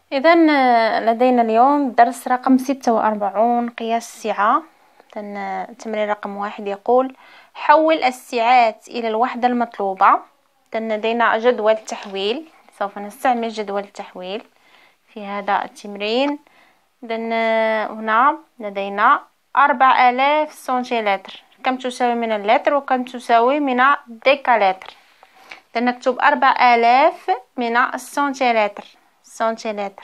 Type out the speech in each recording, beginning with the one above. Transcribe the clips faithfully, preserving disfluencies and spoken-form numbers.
إذا لدينا اليوم درس رقم ستة وأربعون قياس السعة. إذن التمرين رقم واحد يقول حول السعات إلى الوحدة المطلوبة. إذن لدينا جدول تحويل، سوف نستعمل جدول التحويل في هذا التمرين. إذن هنا لدينا أربع آلاف سنتيلتر، كم تساوي من اللتر وكم تساوي من الديكالتر. إذن نكتب أربع آلاف من السنتيلتر سنتيلتر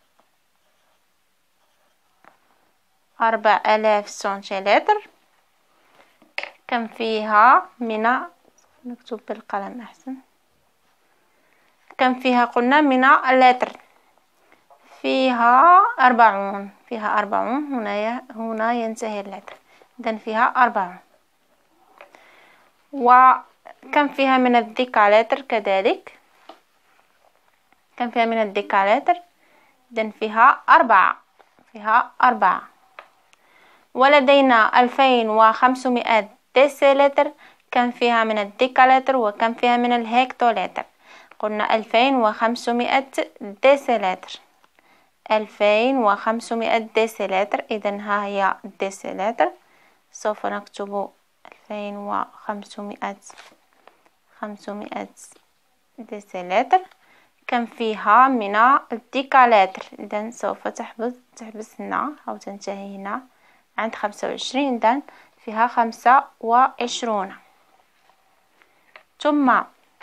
أربع آلاف سنتيلتر كم فيها من، نكتب بالقلم أحسن، كم فيها قلنا من اللتر، فيها أربعون، فيها أربعون، هنا هنا ينتهي اللتر، إذن فيها أربعون. وكم فيها من الديكالتر كذلك، كم فيها من الديكالتر، إذن فيها أربعة، فيها أربعة. ولدينا ألفين وخمسمائة ديسيلتر، كم فيها من الديكالتر وكم فيها من الهكتولتر. قلنا ألفين وخمسمائة ديسيلتر، ألفين وخمسمائة ديسيلتر، إذن ها هي الديسيلتر، سوف نكتب ألفين وخمسمائة خمسمائة ديسيلتر. كم فيها من الديكالتر، إذن سوف تحبس تحبس هنا أو تنتهي هنا عند خمسة وعشرين، إذن فيها خمسة وعشرون. ثم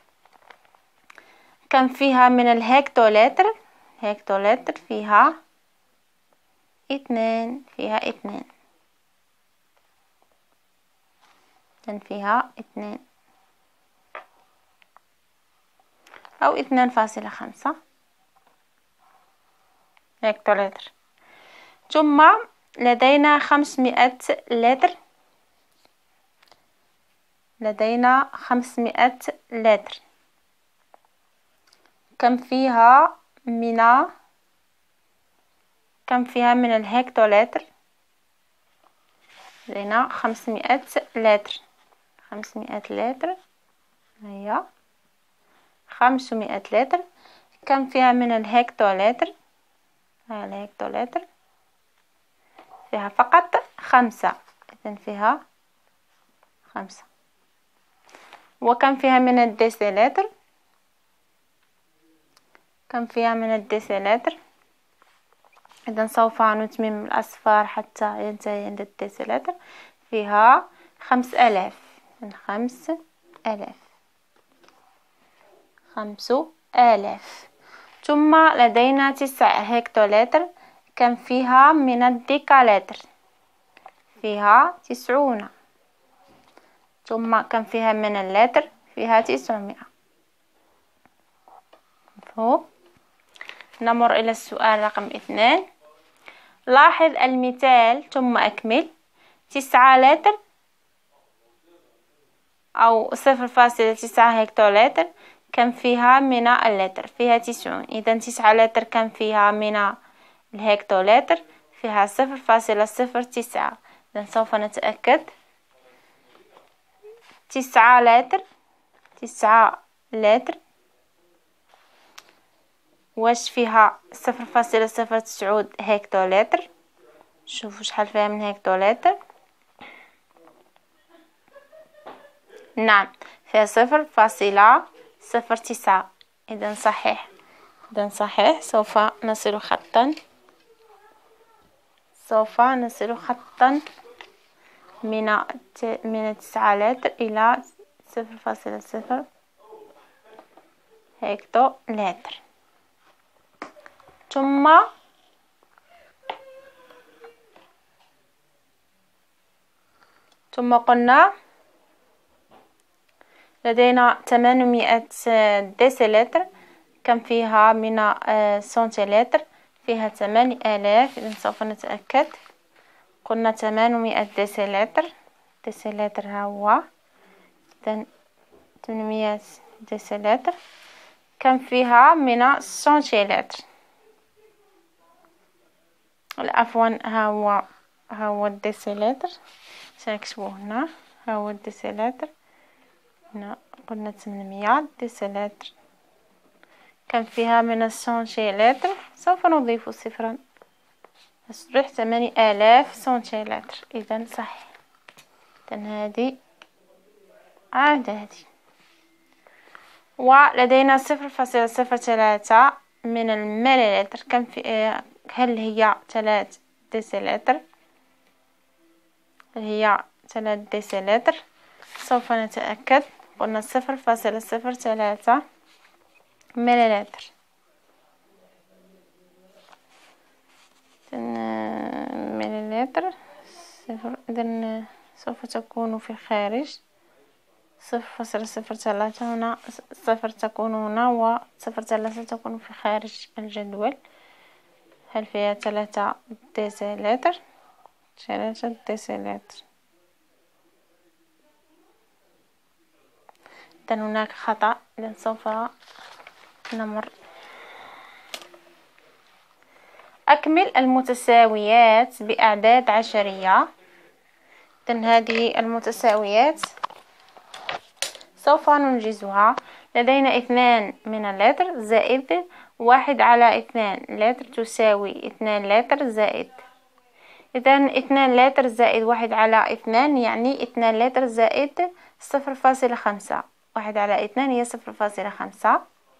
كم فيها من الهكتولتر، هكتولتر فيها اثنين، فيها اثنين، إذن فيها اثنين أو اثنان فاصلة خمسة هكتولتر. ثم لدينا خمسمائة لتر، لدينا خمسمائة لتر، كم فيها من، كم فيها من الهكتولتر. لدينا خمسمائة لتر، خمسمائة لتر، هيا خمسمائة لتر، كم فيها من الهكتولتر، ها الهكتولتر فيها فقط خمسة، إذن فيها خمسة. وكم فيها من الديسيلتر، كم فيها من الديسيلتر، إذن سوف نتمم الأصفار حتى ينتهي عند الديسيلتر، فيها خمس آلاف، خمس آلاف، خمس آلاف. ثم لدينا تسع هكتولتر، كم فيها من الديكالتر، فيها تسعون. ثم كم فيها من اللتر، فيها تسعمائة. مفهوم؟ نمر إلى السؤال رقم اثنان. لاحظ المثال ثم أكمل. تسعة لتر أو صفر فاصلة تسعة هكتولتر، كم فيها من اللتر، فيها تسعون، إذن تسعة لتر كم فيها من الهكتولتر، فيها صفر فاصلة صفر تسعة، إذن سوف نتأكد. تسعة لتر، تسعة لتر، واش فيها صفر فاصلة صفر تسعود هكتولتر، شوفوا شحال فيها من هكتولتر. نعم فيها صفر فاصلة صفر تسعة، إذن صحيح، إذن صحيح. سوف نصل خطا، سوف نصل خطا من من تسعة لتر إلى صفر فاصلة صفر هكتولتر. ثم ثم قلنا لدينا ثمانمائة ديسيلتر، كم فيها من سنتيلتر، فيها ثمانية آلاف، إذن سوف نتأكد. قلنا ثمانمائة ديسيلتر، ديسيلتر ها هو، إذن ثمانمائة ديسيلتر، كم فيها من سنتيلتر، عفوا ها هو، ها هو الديسيلتر، سنكتبه هنا، ها هو الديسيلتر، هنا قلنا ثمانمائة ديسيلتر، كم فيها من السنتيلتر، سوف نضيف صفرا، تصبح ثمانية آلاف سنتيمتر. إذا صحيح. إذا هذه عاد هذه. ولدينا صفر فاصلة صفر ثلاثة من المليلتر. كم في هل هي ثلاث ديسيلتر؟ هل هي ثلاث ديسيلتر؟ سوف نتأكد. قلنا صفر فاصلة صفر ثلاثة مليلتر. مليلتر صفر. إذن سوف تكون في الخارج صفر فاصلة صفر ثلاثة. هنا صفر تكون هنا وصفر ثلاثة تكون في خارج الجدول. هل فيها ثلاثة ديسيلتر؟ ثلاثة ديسيلتر. إذن هناك خطأ. إذن سوف نمر. أكمل المتساويات بأعداد عشرية. إذن هذه المتساويات سوف ننجزها. لدينا اثنان من اللتر زائد واحد على اثنان لتر تساوي اثنان لتر زائد. إذن اثنان لتر زائد واحد على اثنان يعني اثنان لتر زائد صفر فاصلة خمسة. واحد على اثنان هي صفر فاصلة خمسة.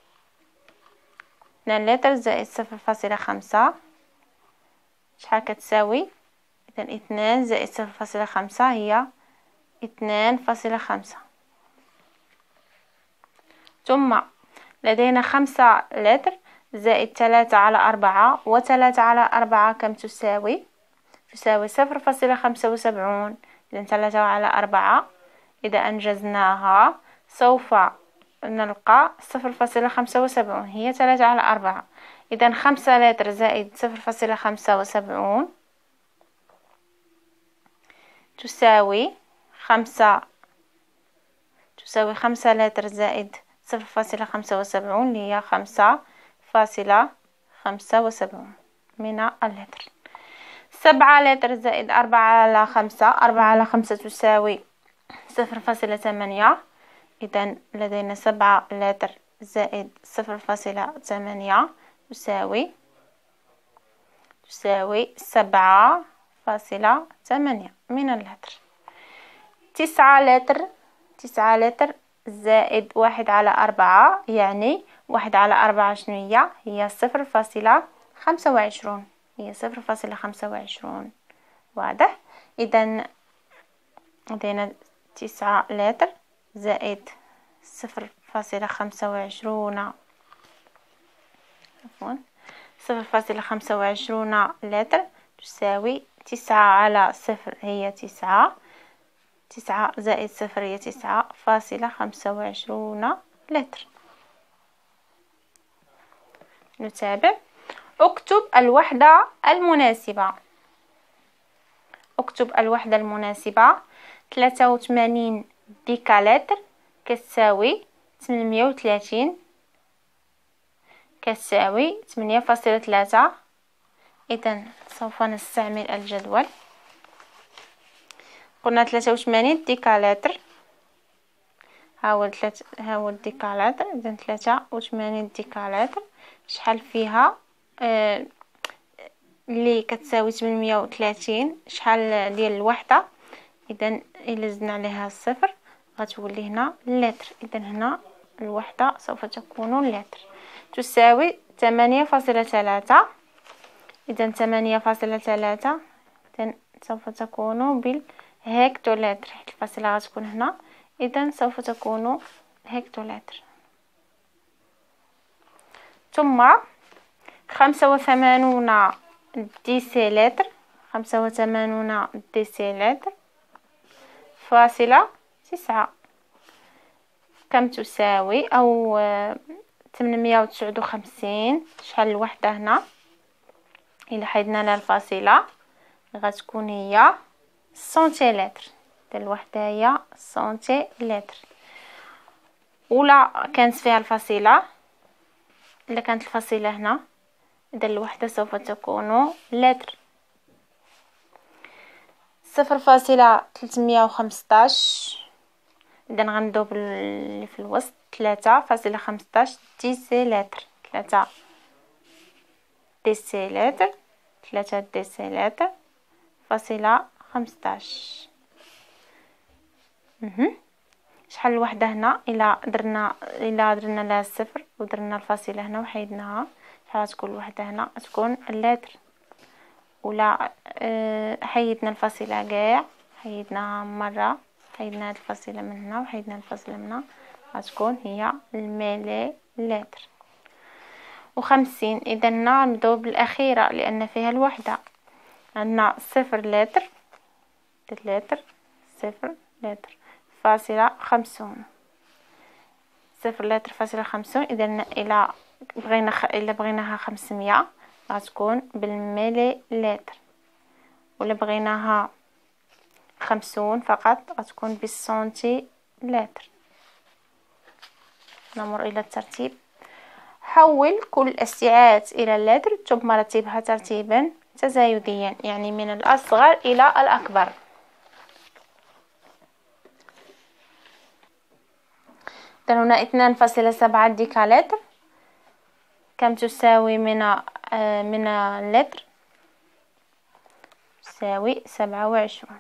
اثنان لتر زائد صفر فاصلة خمسة شحال كتساوي؟ إذن اثنان زائد صفر فاصلة خمسة هي اثنان فاصلة خمسة. ثم لدينا خمسة لتر زائد ثلاثة على أربعة، وثلاثة على أربعة كم تساوي؟ تساوي صفر فاصلة خمسة وسبعون. إذن ثلاثة على أربعة إذا أنجزناها سوف نلقى صفر فاصلة خمسة وسبعون هي ثلاثة على أربعة. إذن خمسة لتر زائد صفر فاصلة خمسة وسبعون تساوي خمسة تساوي خمسة لتر زائد صفر فاصلة خمسة وسبعون اللي هي خمسة فاصلة خمسة وسبعون من اللتر. سبعة لتر زائد أربعة على خمسة. أربعة على خمسة تساوي صفر فاصلة ثمانية. إذن لدينا سبعة لتر زائد صفر فاصلة ثمانية تساوي تساوي سبعة فاصلة ثمانية من اللتر. تسعة لتر تسعة لتر زائد واحد على أربعة يعني واحد على أربعة شنو هي؟ هي صفر فاصلة خمسة وعشرون. هي صفر فاصلة خمسة وعشرون. واضح؟ إذن لدينا تسعة لتر زائد صفر فاصلة خمسة وعشرون عفوا صفر فاصلة خمسة وعشرون لتر تساوي تسعة على صفر هي تسعة. تسعة زائد صفر هي تسعة فاصلة خمسة وعشرون لتر. نتابع. اكتب الوحدة المناسبة. اكتب الوحدة المناسبة. ثلاثة وثمانين ديكالتر كتساوي ثمانمية وثلاثين كتساوي ثمانية فاصلة ثلاثة. إذن سوف نستعمل الجدول. قلنا ثلاثة وثمانين ديكالتر ها هو ثلاثة ها هو الديكالتر. إذن ثلاثة وثمانين ديكالتر شحال فيها آه اللي كتساوي ثمانمية وثلاثين شحال ديال الوحدة. إذن إلا زدنا عليها الصفر غتولي هنا لتر. إذن هنا الوحدة سوف تكون لتر تساوي ثمانية فاصلة ثلاثة. إذن ثمانية فاصلة ثلاثة إذن سوف تكون بالهكتولتر حيت الفاصلة غتكون هنا. إذن سوف تكون هكتولتر. ثم خمسة وثمانون ديسيلتر خمسة وثمانون ديسيلتر فاصلة تسعة كم تساوي؟ أو ثمانمية وتسعة وخمسين شحال الوحدة هنا؟ إلا حيدنا لها الفاصلة غتكون هي سنتيلتر. الوحدة هي سنتيلتر. ولا كانت فيها الفاصلة إلا كانت الفاصلة هنا إذا الوحدة سوف تكون لتر. صفر فاصلة ثلاثمية وخمسطاش إذا غندوب اللي في الوسط ثلاثة فاصلة خمسطاش ديسيلتر. ثلاثة ديسيلتر، ثلاثة ديسيلتر فاصلة خمسطاش. شحال الوحدة هنا؟ إلا درنا إلا درنا لها الصفر ودرنا الفاصلة هنا وحيدناها، شحال تكون الوحدة هنا؟ تكون اللتر. ولا أه حيدنا الفاصلة كاع، حيدناها مرة، حيدنا هاد الفاصلة من هنا وحيدنا الفاصلة من هنا، غتكون هي الميلي لتر. وخمسين، إذا نبداو بالأخيرة لأن فيها الوحدة. عندنا صفر لتر، لتر، صفر لتر فاصلة خمسون، صفر لتر فاصلة خمسون. إذا إلا بغينا خ... إلا بغيناها خمسمية غتكون بالميلي لتر، ولا بغيناها خمسون فقط غتكون بالسنتي لتر. نمر إلى الترتيب. حول كل السعات إلى اللتر ثم رتبها ترتيبا تزايديا، يعني من الأصغر إلى الأكبر. هنا اثنان فاصلة سبعة ديكالتر كم تساوي من من اللتر؟ تساوي سبعة وعشرون.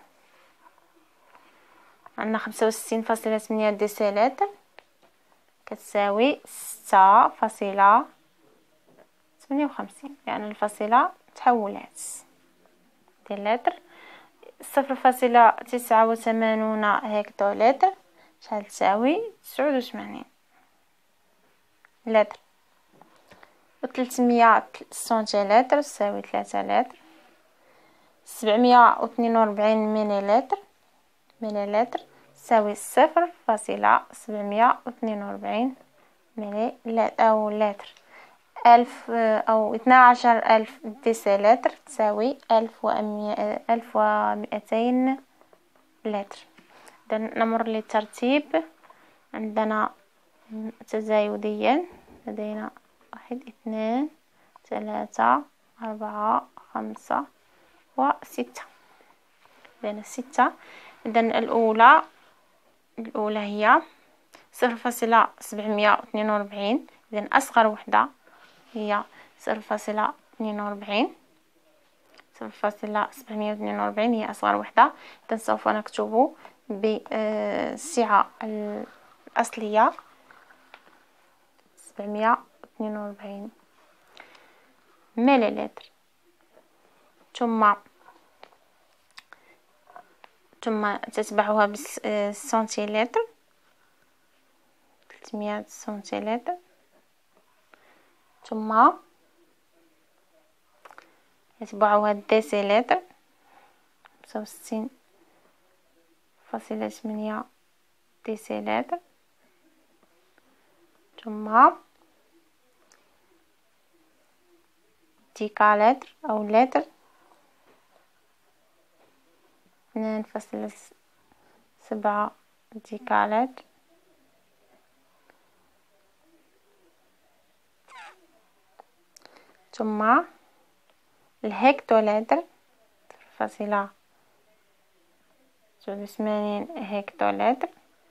عندنا خمسة وستين فاصلة ثمانية ديسيلتر كتساوي ستة فاصلة ثمانية وخمسين، يعني الفاصلة تحولات ديال لتر. صفر فاصلة تسعة وثمانون هكتولتر شحال تساوي؟ تسعود وثمانين لتر. وثلاثمية سنتيلتر تساوي ثلاثة لتر. سبعمية واثنين وأربعين مليلتر، مليلتر تساوي صفر فاصلة سبعمية واثنين وأربعين ملي أو لتر. ألف أو اثنا عشر ألف ديسيلتر تساوي ألف ومئة ألف ومئتين لتر. إذا نمر للترتيب. عندنا تزايديا لدينا واحد اثنان ثلاثة أربعة خمسة وستة، لدينا ستة. إذا الأولى الأولى هي صفر فاصلة سبعمية واثنين وأربعين، إذا أصغر وحدة هي صفر فاصلة اثنين وأربعين، صفر فاصلة سبعمية واثنين وأربعين هي أصغر وحدة. إذا سوف نكتب بالسعة الأصلية سبعمية واثنين وأربعين مليلتر، ثم ثم تتبعها بالسنتيلتر ثلاثمية سنتيلتر، ثم يتبعها الديسيلتر خمسة وستين فاصلة ثمانية ديسيلتر، ثم ديكالتر أو لتر اثنان فاصلة سبعة ديكالتر، ثم الهكتولتر فاصلة تسعود وثمانين هكتولتر،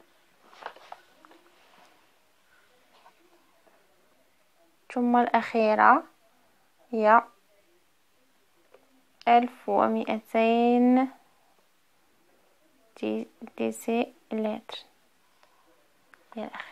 ثم الأخيرة هي ألف ومئتين ديسيلتر هي الأخيرة.